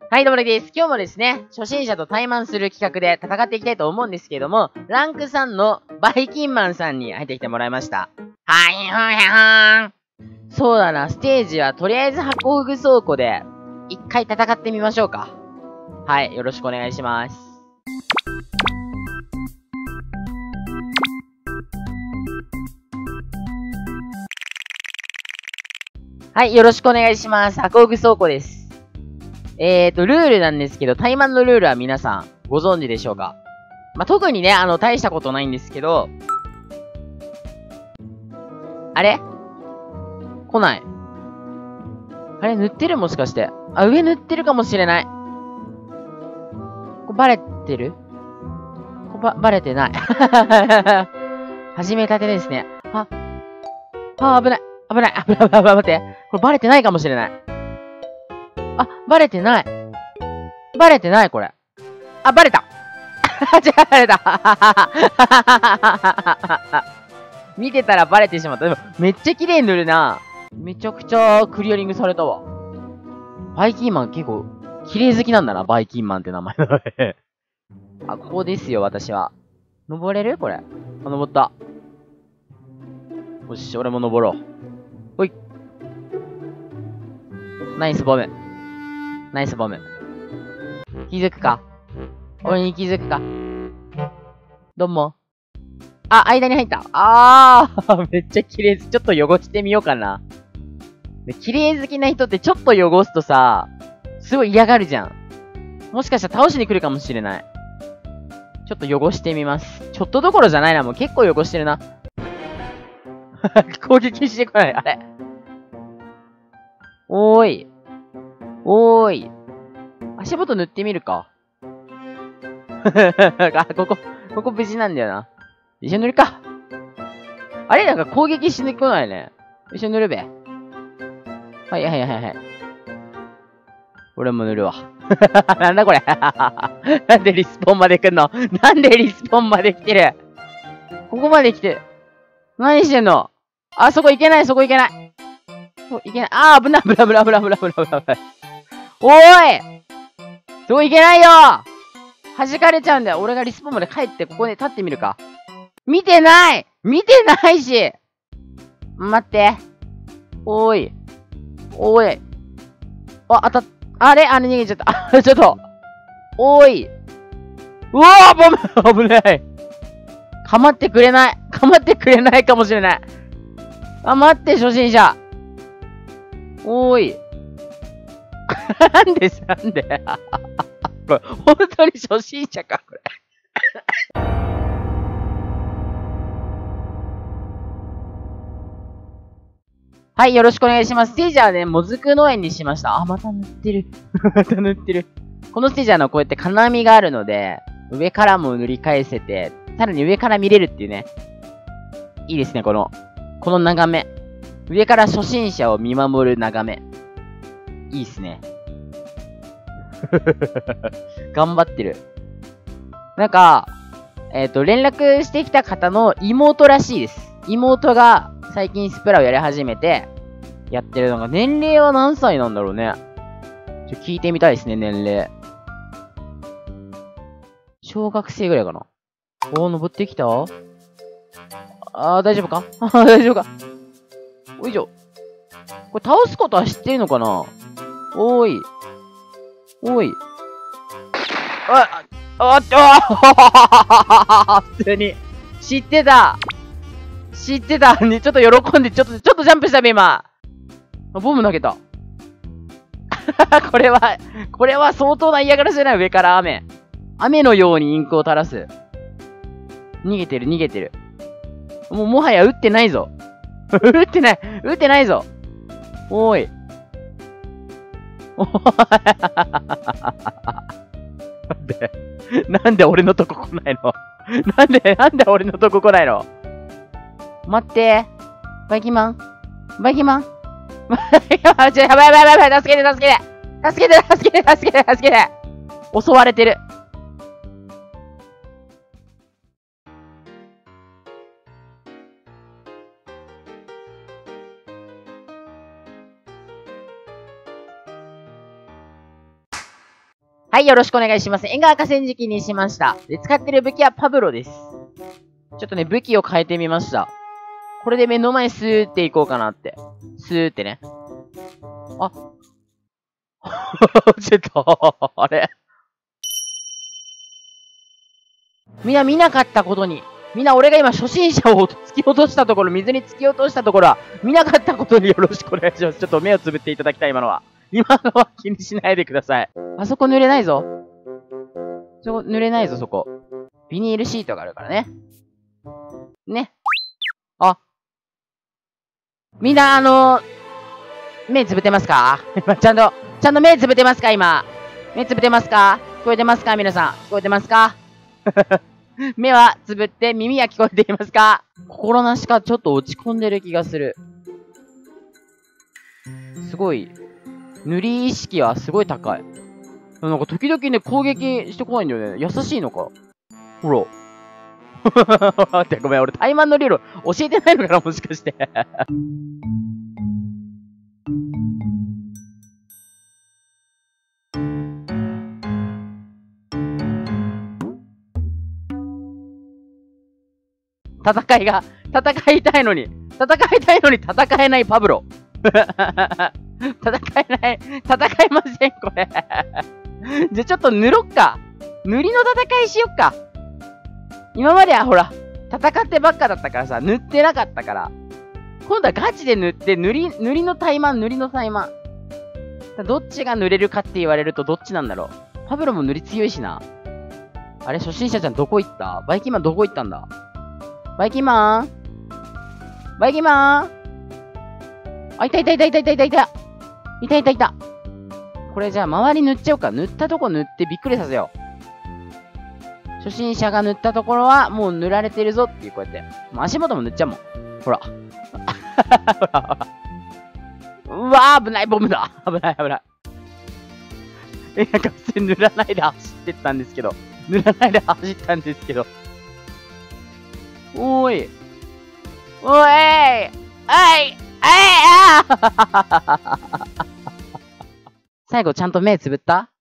はい、どうもです。今日もですね、初心者と対マンする企画で戦っていきたいと思うんですけれども、ランク3のバイキンマンさんに入ってきてもらいました。はいはい。そうだな、ステージはとりあえず箱具倉庫で、一回戦ってみましょうか。はい、よろしくお願いします。はい、よろしくお願いします。箱具倉庫です。ルールなんですけど、タイマンのルールは皆さんご存知でしょうか？まあ、特にね、大したことないんですけど、あれ来ない。あれ塗ってるもしかして。あ、上塗ってるかもしれない。バレてる？バレてない。始めたてですね。危ない。危ない。危ない。待って。これバレてないかもしれない。あ、バレてない。バレてない、これ。あ、バレた。違う、バレた。見てたらバレてしまった。でも、めっちゃ綺麗に塗るな。めちゃくちゃクリアリングされたわ。バイキンマン結構、綺麗好きなんだな、バイキンマンって名前だね。あ、ここですよ、私は。登れるこれ。あ、登った。よし、俺も登ろう。ほい。ナイスボム。ナイスボム。気づくか？俺に気づくか？どうも。あ、間に入った。めっちゃ綺麗。ちょっと汚してみようかな。で、綺麗好きな人ってちょっと汚すとさ、すごい嫌がるじゃん。もしかしたら倒しに来るかもしれない。ちょっと汚してみます。ちょっとどころじゃないな。もう結構汚してるな。攻撃してこない。あれ。おーい。おーい。足元塗ってみるか。あ、ここ無事なんだよな。一緒に塗るか。あれなんか攻撃しに来ないね。一緒に塗るべ。はいはいはいはい。俺も塗るわ。なんだこれ。なんでリスポンまで来んの？なんでリスポンまで来てる？ここまで来てる。何してんの？あ、そこ行けない、そこ行けない。行けない。あー、危ない、危ない、危ない、危ない、危ない、危ない、危ない。おーい！そこ行けないよ！弾かれちゃうんだよ。俺がリスポンまで帰って、ここで立ってみるか。見てないし待って。おーい。おーい。あれ逃げちゃった。ちょっと。おーい。うわー危ない。かまってくれないかもしれない。あ、待って、初心者。おーい。なんでこれ、本当に初心者か、これ。はい、よろしくお願いします。ステージはね、もずく農園にしました。あ、また塗ってる。また塗ってる。このステージはこうやって金網があるので、上からも塗り返せて、さらに上から見れるっていうね。いいですね、この眺め。上から初心者を見守る眺め。いいっすね。頑張ってる。なんか、連絡してきた方の妹らしいです。妹が最近スプラをやり始めて、やってるのが、年齢は何歳なんだろうね。聞いてみたいですね、年齢。小学生ぐらいかな。登ってきた？大丈夫か？大丈夫か？おいしょ。これ倒すことは知ってるのかな？おーい。おい。普通に。知ってたね。ちょっと喜んで、ちょっとジャンプしたべ、今。ボム投げた。これは相当な嫌がらせじゃない？上から雨。雨のようにインクを垂らす。逃げてる。もはや撃ってないぞ。撃ってないぞ。おーい。なんで俺のとこ来ないの？なんで俺のとこ来ないの？待って。バイキンマン。やばい。助けて。襲われてる。 はい、よろしくお願いします。縁側河川敷にしました。で、使ってる武器はパブロです。ちょっとね、武器を変えてみました。これで目の前スーっていこうかなって。スーってね。あ。ちょっと、あれ。みんな見なかったことに。みんな俺が今初心者を突き落としたところ、水に突き落としたところは、見なかったことによろしくお願いします。ちょっと目をつぶっていただきたい、今のは。今のは気にしないでください。あそこ濡れないぞ。そこ濡れないぞ、そこ。ビニールシートがあるからね。ね。あ。みんな、目つぶってますか今、ちゃんと目つぶってますか今。目つぶってますか聞こえてますか皆さん。聞こえてますか目はつぶって耳は聞こえていますか？心なしかちょっと落ち込んでる気がする。すごい。塗り意識はすごい高い。なんか時々ね、攻撃してこないんだよね。優しいのか。ほら。待って、ごめん、俺怠慢の理論教えてないのかなもしかして。戦いたいのに戦えないパブロ。戦えません、これ。じゃ、ちょっと塗ろっか。塗りの戦いしよっか。今まではほら、戦ってばっかだったからさ、塗ってなかったから。今度はガチで塗って、塗りの怠慢。どっちが塗れるかって言われるとどっちなんだろう。パブロも塗り強いしな。あれ、初心者ちゃんどこ行った？バイキンマンどこ行ったんだ？バイキンマンあ、いた。これじゃあ周り塗っちゃおうか。塗ったとこ塗ってびっくりさせよう。初心者が塗ったところはもう塗られてるぞっていう、こうやって。もう足元も塗っちゃうもん。ほら。うわー、危ない、ボムだ。危ない。なんか普通に塗らないで走ってったんですけど。おーい。最後ちゃんと目つぶった？